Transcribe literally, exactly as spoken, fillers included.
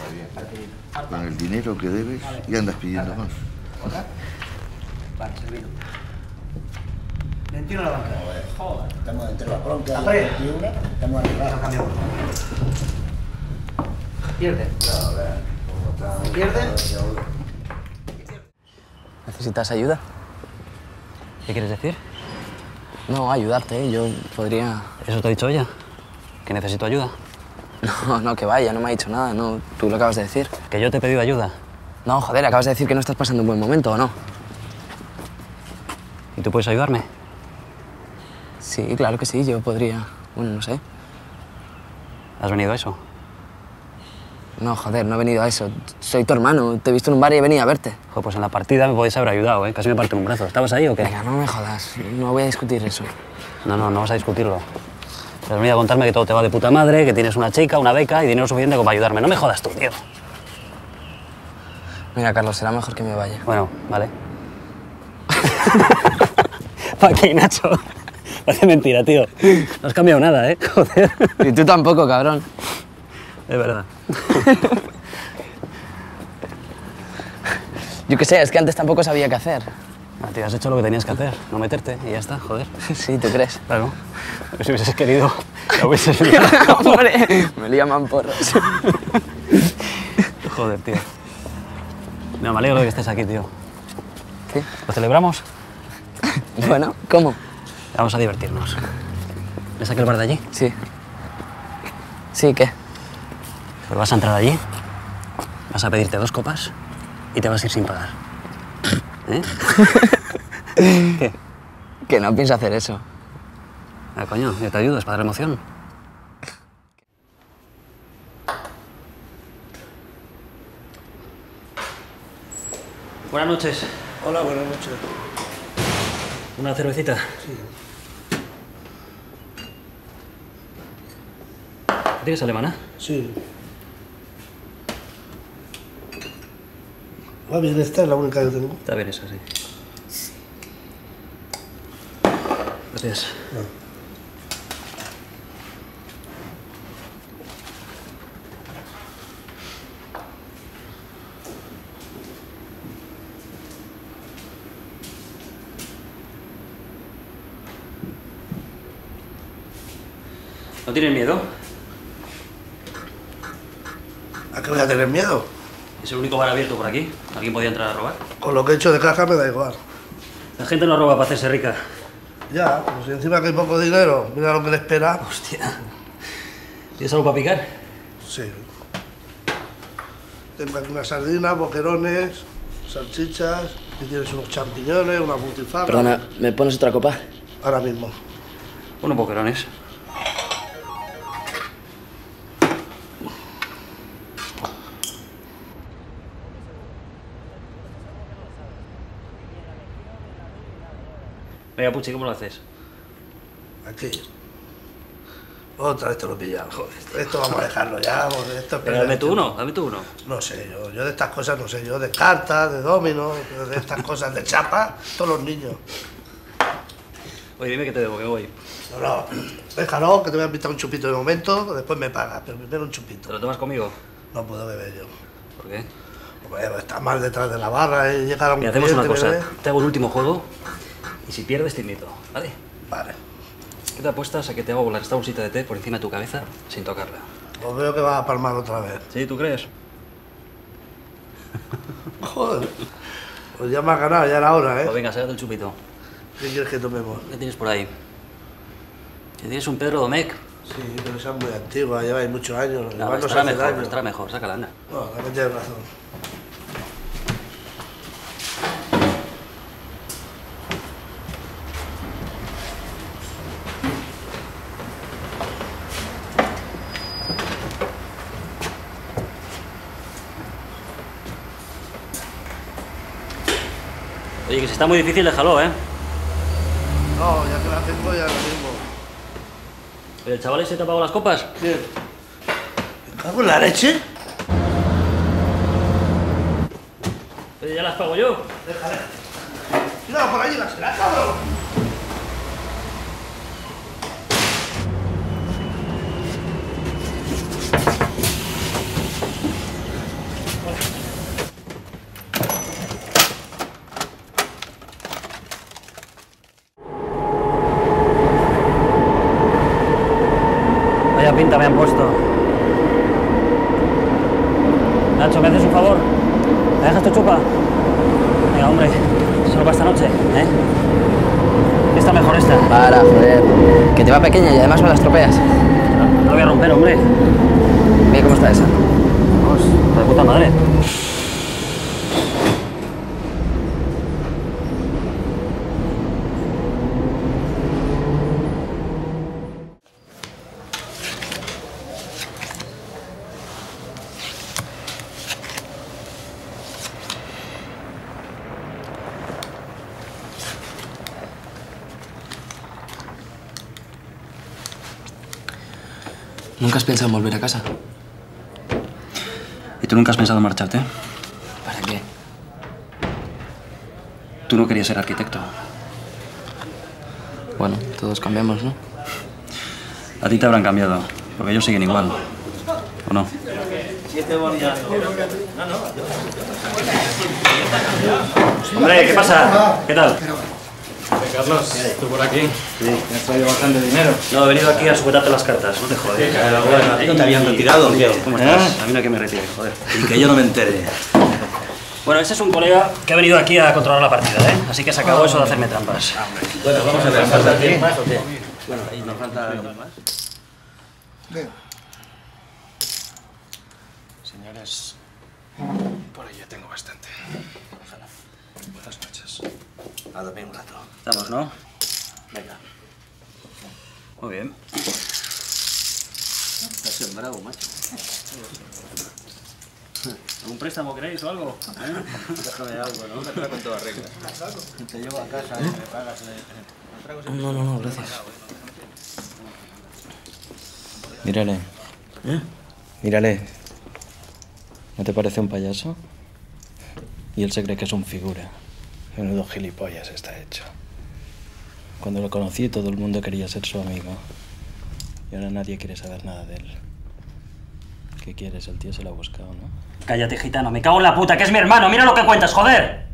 Con el dinero que debes y andas pidiendo más. ¿Otra? Vale, servido. veintiuno la banca. Joder, estamos entre la bronca y veintiuno. Estamos arriba. Lo cambiamos. Pierde. Pierde. ¿Necesitas ayuda? ¿Qué quieres decir? No, ayudarte, ¿eh? Yo podría... ¿Eso te ha dicho ella? ¿Que necesito ayuda? No, no, que vaya, no me ha dicho nada, no, tú lo acabas de decir. ¿Que yo te he pedido ayuda? No, joder, acabas de decir que no estás pasando un buen momento, ¿o no? ¿Y tú puedes ayudarme? Sí, claro que sí, yo podría... Bueno, no sé. ¿Has venido a eso? No, joder, no he venido a eso. Soy tu hermano, te he visto en un bar y he venido a verte. Joder, pues en la partida me podéis haber ayudado, ¿eh? Casi me parto un brazo. ¿Estabas ahí o qué? Venga, no me jodas, no voy a discutir eso. No, no, no vas a discutirlo. Te has venido a contarme que todo te va de puta madre, que tienes una chica, una beca y dinero suficiente como para ayudarme. No me jodas tú, tío. Mira, Carlos, será mejor que me vaya. Bueno, vale. ¿Para qué, Nacho? Parece mentira, tío. No has cambiado nada, ¿eh? Joder. Y tú tampoco, cabrón. Es verdad. Yo qué sé, es que antes tampoco sabía qué hacer. Ah, tío, has hecho lo que tenías que hacer. No meterte y ya está, joder. Sí, ¿tú crees? Claro. Pero si hubieses querido, lo hubieses hecho. Hombre, me llaman porros. Joder, tío. No, me alegro de que estés aquí, tío. ¿Sí? ¿Lo celebramos? Bueno, ¿cómo? Vamos a divertirnos. ¿Ves aquel bar de allí? Sí. Sí, ¿qué? Pues vas a entrar allí, vas a pedirte dos copas y te vas a ir sin pagar. ¿Eh? ¿Qué? Que no pienso hacer eso. Ah, coño, yo te ayudo, es para dar emoción. Buenas noches. Hola, buenas noches. ¿Una cervecita? Sí. ¿Tienes alemana? Sí. Va bien, esta es la única que tengo. Está bien esa, sí. Gracias. No. ¿No tienes miedo? ¿A qué voy a tener miedo? ¿Es el único bar abierto por aquí? ¿Alguien podía entrar a robar? Con lo que he hecho de caja me da igual. La gente no roba para hacerse rica. Ya, pues si encima que hay poco dinero, mira lo que le espera. Hostia. ¿Tienes algo para picar? Sí. Tengo aquí unas sardinas, boquerones, salchichas, y tienes unos champiñones, una butifarra. Perdona, ¿me pones otra copa? Ahora mismo. Unos boquerones. Venga, Puchi, ¿cómo lo haces? Aquí. Otra vez te lo he pillado, joder. Esto vamos a dejarlo ya, porque esto es Pero dame tú uno, dame tú uno. No sé, yo, yo de estas cosas no sé, yo de cartas, de dominos, de estas cosas de chapa, todos los niños. Oye, dime que te debo, que voy. No, no, déjalo, que te voy a invitar un chupito de momento, después me pagas, pero primero un ¿Te chupito. lo tomas conmigo? No puedo beber yo. ¿Por qué? Hombre, estás mal detrás de la barra y llegar a un Mira, hacemos una cliente, cosa. bebé. Te hago el último juego y si pierdes te invito, ¿vale? Vale. ¿Qué te apuestas a que te hago volar esta bolsita de té por encima de tu cabeza sin tocarla? Pues veo que vas a palmar otra vez. ¿Sí? ¿Tú crees? Joder. Pues ya me has ganado, ya era hora, ¿eh? Pues venga, sácate el chupito. ¿Qué quieres que tomemos? ¿Qué tienes por ahí? ¿Que tienes un Pedro Domecq? Sí, pero esa es muy antigua, lleváis muchos años. No, igual nos estará hace mejor, daño. estará mejor, sácala, anda. No, también tienes razón. Oye, que si está muy difícil, déjalo, ¿eh? No, ya que la tengo, ya lo mismo. Oye, ¿el chaval ese te ha pagado las copas? ¿Quién? ¿Me cago en la leche? Oye, ¿ya las pago yo? Déjale. Tira por allí, la será, cabrón. cinta me han puesto. Nacho, ¿me haces un favor? ¿Me dejas tu chupa? Venga, hombre, solo para esta noche, ¿eh? Está mejor esta. Para, joder. Que te va pequeña y además me la estropeas. No, no la voy a romper, hombre. Mira cómo está esa. Vamos, está de puta madre. ¿Nunca has pensado en volver a casa? ¿Y tú nunca has pensado en marcharte? ¿Para qué? Tú no querías ser arquitecto. Bueno, todos cambiamos, ¿no? A ti te habrán cambiado, porque ellos siguen igual. ¿O no? Hombre, ¿qué pasa? ¿Qué tal? Carlos, ¿tú por aquí? Sí. ¿Me has traído bastante dinero? No, he venido aquí a sujetarte las cartas, no te jodes. Bueno, ¿a ti no te habían retirado o qué? ¿Cómo estás? A mí no hay que me retire, joder. Y que yo no me entere. Bueno, este es un colega que ha venido aquí a controlar la partida, ¿eh? Así que se acabó eso de hacerme trampas. Bueno, vamos a ver, ¿falta alguien más o qué? Bueno, ahí nos falta alguien más. Señores, por ahí ya tengo bastante. Ojalá. Buenas noches. A dormir un rato. Estamos, ¿no? Venga. Muy bien. Estás sembrado, macho. ¿Algún préstamo queréis o algo? ¿Eh? Déjame algo, ¿no? Te traigo con toda regla. Te llevo a casa y me pagas... No, no, no, gracias. Mírale. ¿Eh? Mírale. ¿No te parece un payaso? Y él se cree que es un figura. Menudo gilipollas está hecho. Cuando lo conocí todo el mundo quería ser su amigo. Y ahora nadie quiere saber nada de él. ¿Qué quieres? El tío se lo ha buscado, ¿no? Cállate, gitano. Me cago en la puta, que es mi hermano. Mira lo que cuentas, joder.